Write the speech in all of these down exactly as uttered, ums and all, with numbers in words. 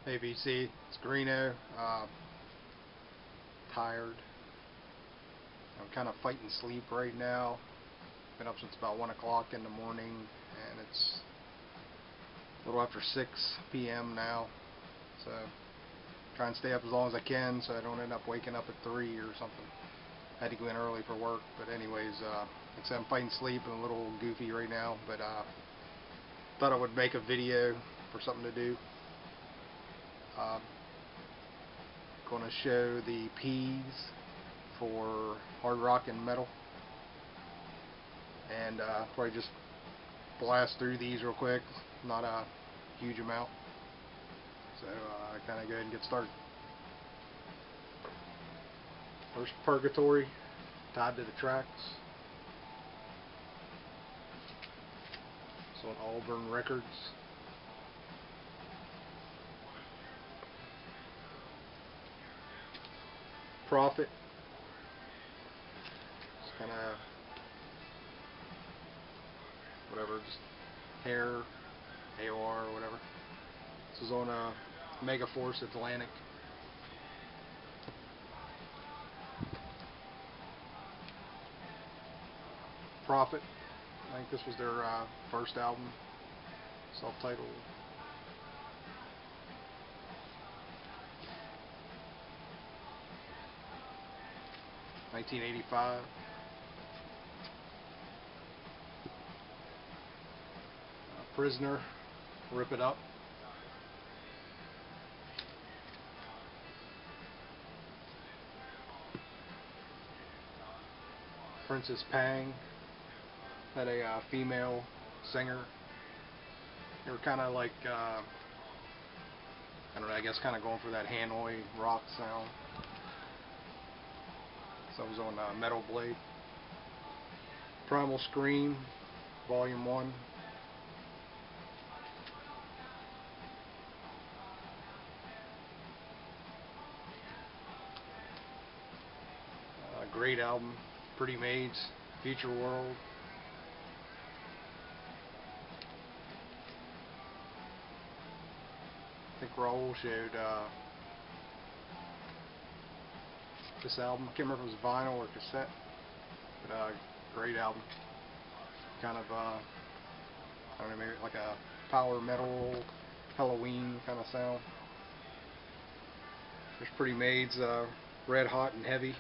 Hey V C, it's Greeno. Uh, tired. I'm kind of fighting sleep right now. Been up since about one o'clock in the morning, and it's a little after six P M now. So try and stay up as long as I can so I don't end up waking up at three or something. I had to go in early for work, but anyways, uh, like I said, I'm fighting sleep and a little goofy right now, but uh, thought I would make a video for something to do. Um, going to show the P's for hard rock and metal, and uh, probably just blast through these real quick, not a huge amount, so uh, I kind of go ahead and get started. First, Purgatory, tied to the tracks. It's on Auburn Records. Prophet. It's kind of whatever, just hair, A O R or whatever. This is on a Megaforce Atlantic. Prophet. I think this was their uh, first album, self-titled. nineteen eighty-five. Uh, Prisoner, Rip It Up. Princess Pang, had a uh, female singer. They were kind of like, uh, I don't know, I guess kind of going for that Hanoi rock sound. So it was on uh, Metal Blade. Primal Scream, Volume one. Uh, great album. Pretty Maids, Future World. I think Raul showed uh, this album. I can't remember if it was vinyl or cassette, but uh, great album. Kind of, uh, I don't know, maybe like a power metal, Halloween kind of sound. There's Pretty Maids, uh, Red Hot and Heavy.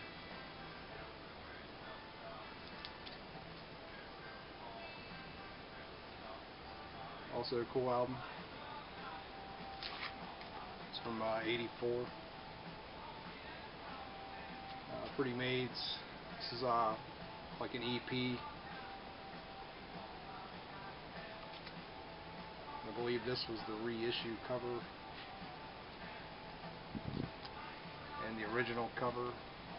Also a cool album. It's from uh, eighty-four. Uh, Pretty Maids. This is uh, like an E P. I believe this was the reissue cover and the original cover.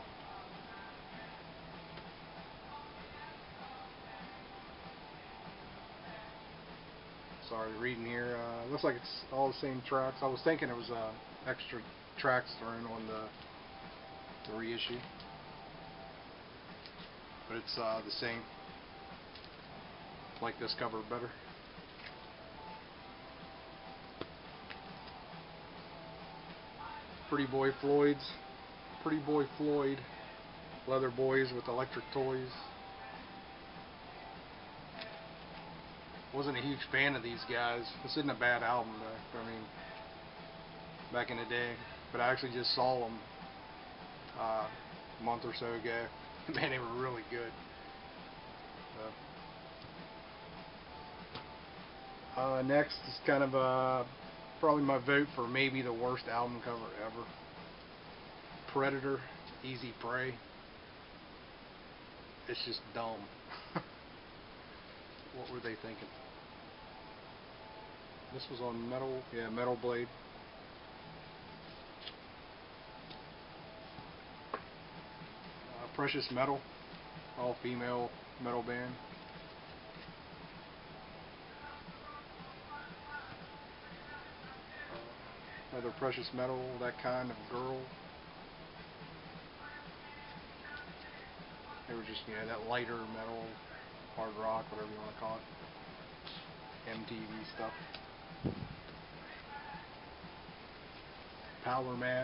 Sorry, reading here. Uh, looks like it's all the same tracks. I was thinking it was uh, extra tracks thrown on the, the reissue, but it's uh, the same. I like this cover better. Pretty Boy Floyd's. Pretty Boy Floyd. Leather Boys with Electric Toys. Wasn't a huge fan of these guys. This isn't a bad album though. I mean, back in the day. But I actually just saw them uh, a month or so ago. Man, they were really good. So. Uh, next is kind of uh, probably my vote for maybe the worst album cover ever. Predator, Easy Prey. It's just dumb. What were they thinking? This was on Metal, yeah, Metal Blade. Uh, Precious Metal, all female metal band. Uh, another Precious Metal, That Kind of Girl. They were just, you know, that lighter metal, hard rock, whatever you want to call it. M T V stuff. Power Mad.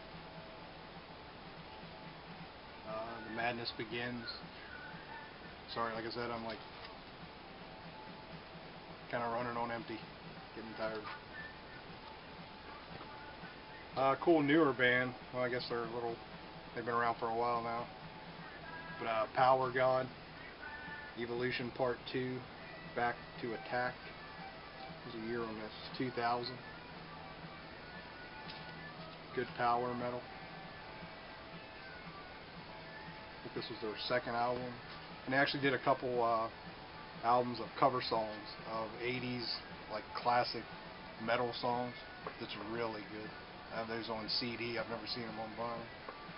Uh, the Madness Begins. Sorry, like I said, I'm like kind of running on empty, getting tired. Uh, cool newer band. Well, I guess they're a little, they've been around for a while now. But uh, Power God, Evolution Part two, Back to Attack. There's a year on this, two thousand. Good power metal. I think this was their second album. And they actually did a couple uh, albums of cover songs of eighties, like classic metal songs. That's really good. I have those on C D. I've never seen them on vinyl.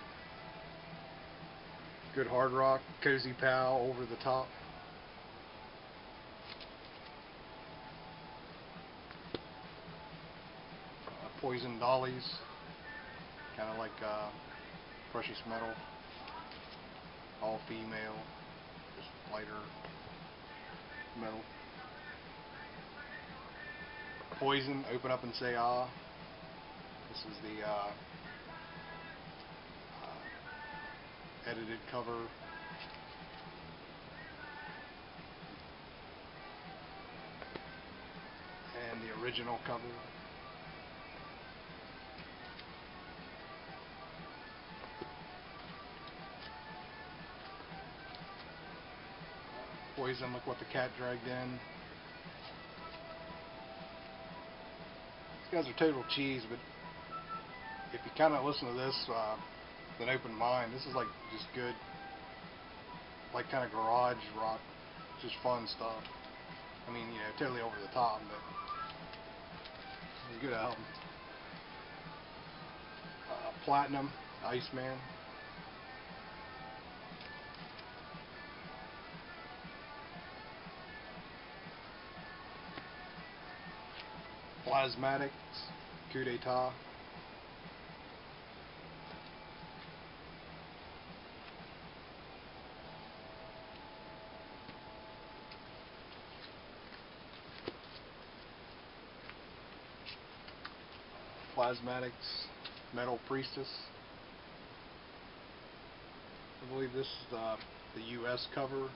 Good hard rock. Cozy Pal, Over the Top. Uh, Poison Dollies. Kind of like uh, Precious Metal. All female. Just lighter metal. Poison, Open Up and Say Ah. This is the uh, uh, edited cover. And the original cover. Poison, Look What the Cat Dragged In. These guys are total cheese, but if you kind of listen to this uh, with an open mind, this is like just good, like kind of garage rock, just fun stuff. I mean, you know, totally over the top, but it's a good album. Uh, Platinum, Iceman. Plasmatics, Coup d'etat. Plasmatics, Metal Priestess. I believe this is the, the U S cover.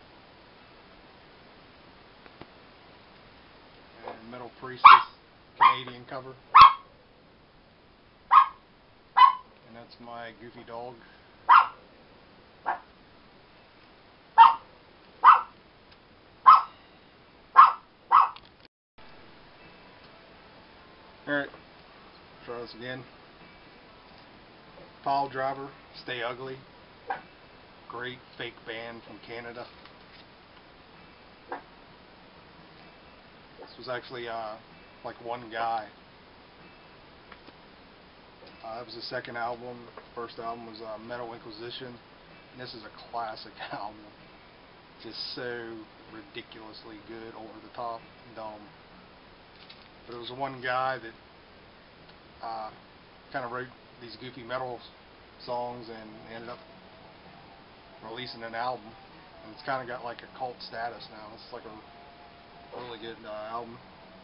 And Metal Priestess, Canadian cover. And that's my goofy dog. Alright, try this again. Pile Driver, Stay Ugly. Great fake band from Canada. This was actually uh, like one guy. Uh, that was the second album. First album was uh, Metal Inquisition. And this is a classic album. Just so ridiculously good, over the top, dumb. But it was one guy that uh, kind of wrote these goofy metal songs and ended up releasing an album. And it's kind of got like a cult status now. It's like a really good uh, album.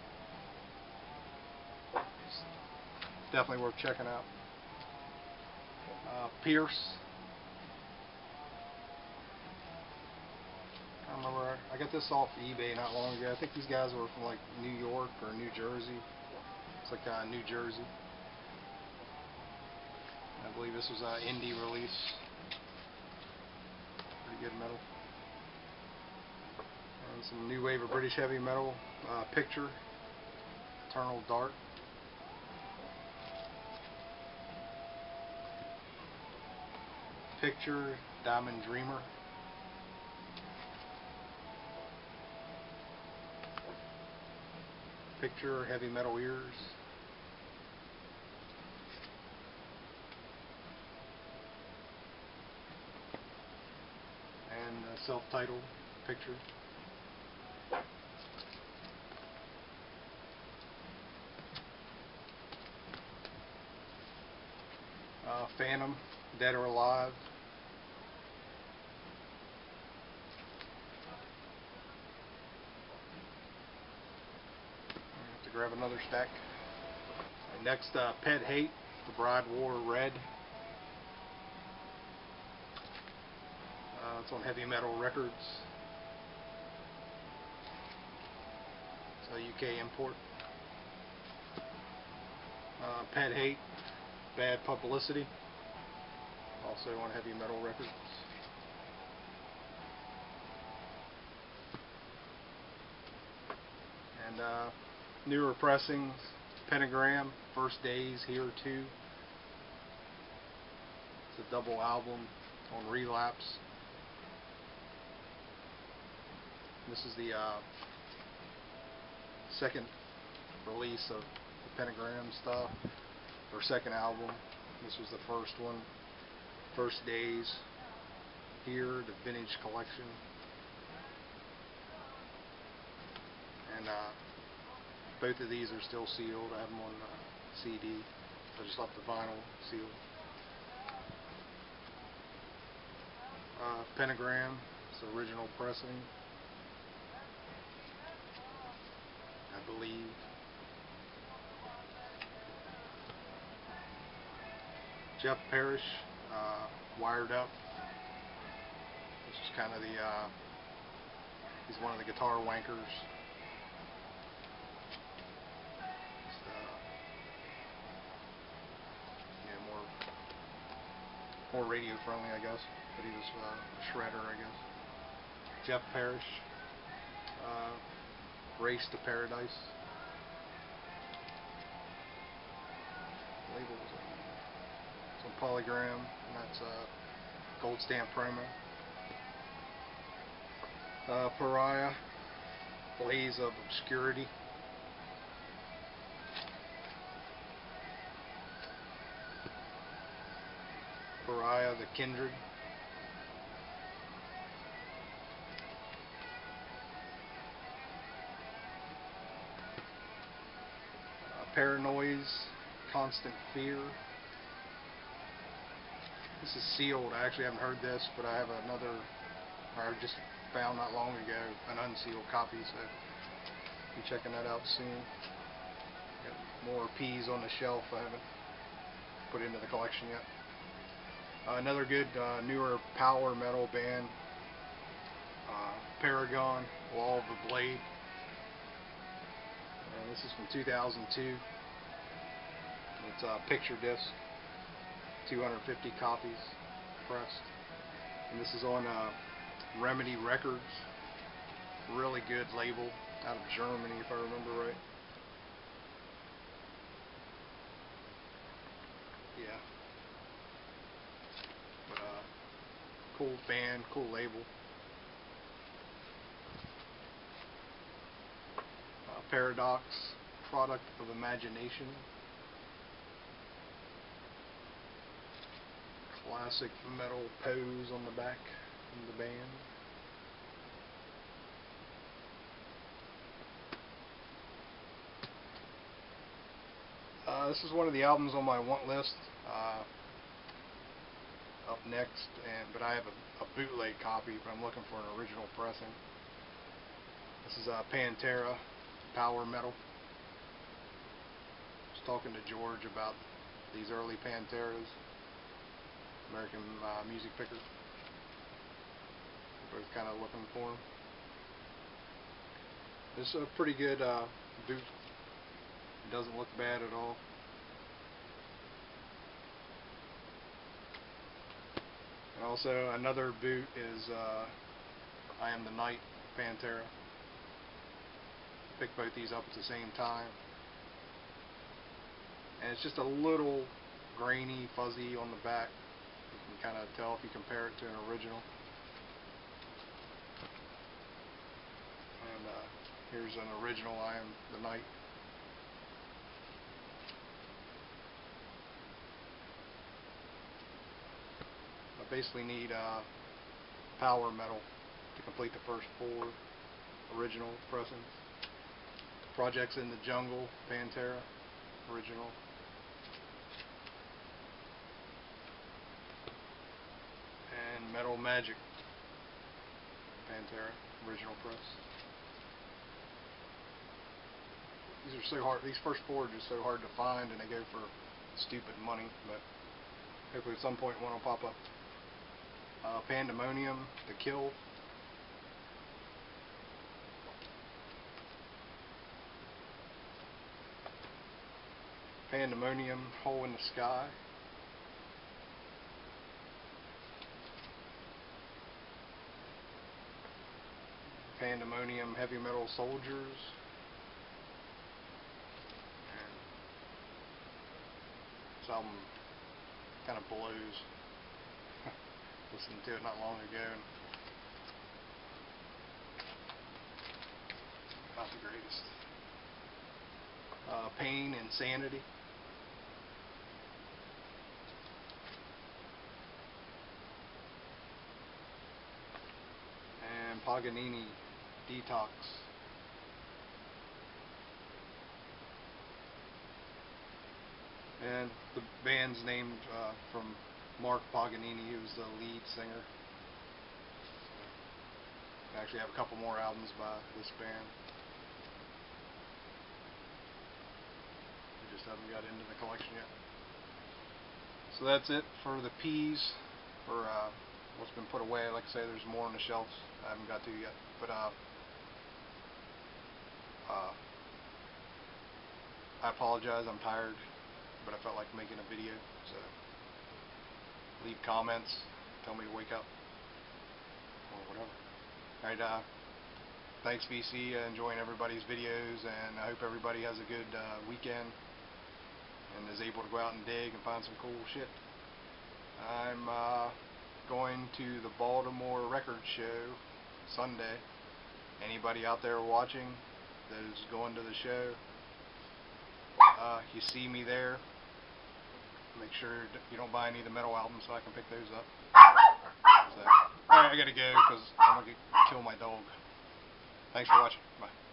It's definitely worth checking out. Uh, Pierce. I remember I got this off eBay not long ago. I think these guys were from like New York or New Jersey. It's like uh, New Jersey. I believe this was an indie release. Pretty good metal. And some new wave of British heavy metal. Uh, Picture, Eternal Dark. Picture, Diamond Dreamer. Picture, Heavy Metal Ears. And uh, self-titled Picture. Uh, Phantom, Dead or Alive. I have to grab another stack. Right, next, uh, Pet Hate, the Bride War Red. Uh, it's on Heavy Metal Records. It's a U K import. Uh, Pet Hate, Bad Publicity, also on Heavy Metal Records. And uh, newer pressings, Pentagram, First Days, Here Too. It's a double album on Relapse. This is the uh, second release of the Pentagram stuff, their second album. This was the first one. First Days, Here, the Vintage Collection. And uh, both of these are still sealed. I have them on uh, C D. So I just left the vinyl sealed. Uh, Pentagram, it's the original pressing, I believe. Jeff Parrish, uh, Wired Up. This is kind of the, uh, he's one of the guitar wankers. It's, uh, yeah, more, more radio friendly, I guess. But he was uh, a shredder, I guess. Jeff Parrish, uh, Race to Paradise. Labels. Some Polygram, and that's a gold stamp promo. Uh, Pariah, Blaze of Obscurity. Pariah, The Kindred. Uh, Paranoise, Constant Fear. This is sealed. I actually haven't heard this, but I have another, or I just found not long ago, an unsealed copy, so I'll be checking that out soon. Got more P's on the shelf I haven't put into the collection yet. Uh, another good uh, newer power metal band, uh, Paragon, Wall of the Blade. Uh, this is from two thousand two. It's a picture disc. two hundred fifty copies pressed, and this is on uh, Remedy Records. Really good label out of Germany, if I remember right. Yeah, but uh, cool band, cool label. Uh, Paradox, Product of Imagination. Classic metal pose on the back of the band. Uh, this is one of the albums on my want list. Uh, up next, and but I have a, a bootleg copy, but I'm looking for an original pressing. This is uh, Pantera, power metal. I was talking to George about these early Panteras. American uh, Music Picker. We're both kind of looking for them. This is a pretty good uh, boot. It doesn't look bad at all. And also another boot is uh, I Am the Night, Pantera. Picked both these up at the same time. And it's just a little grainy, fuzzy on the back. You can kind of tell if you compare it to an original. And uh, here's an original I Am the Night. I basically need uh, power metal to complete the first four original pressings. Projects in the Jungle, Pantera, original. Metal Magic, Pantera, original press. These are so hard. These first four are just so hard to find, and they go for stupid money, but hopefully at some point one will pop up. Uh, Pandemonium, The Kill. Pandemonium, Hole in the Sky. Pandemonium, Heavy Metal Soldiers. And this album kind of blows. Listened to it not long ago. And not the greatest. Uh, Pain, Insanity. And Paganini, Detox. And the band's named uh, from Mark Paganini, who was the lead singer. I actually have a couple more albums by this band. We just haven't got into the collection yet. So that's it for the P's, for uh, what's been put away. Like I say, there's more on the shelves I haven't got to yet. But uh, uh, I apologize, I'm tired, but I felt like making a video. So leave comments, tell me to wake up, or whatever. Alright, uh, thanks V C, uh, enjoying everybody's videos, and I hope everybody has a good uh, weekend and is able to go out and dig and find some cool shit. I'm uh, going to the Baltimore Record Show Sunday. Anybody out there watching that is going to the show, uh, you see me there. Make sure you don't buy any of the metal albums so I can pick those up. So, alright, I gotta go because I'm gonna kill my dog. Thanks for watching. Bye.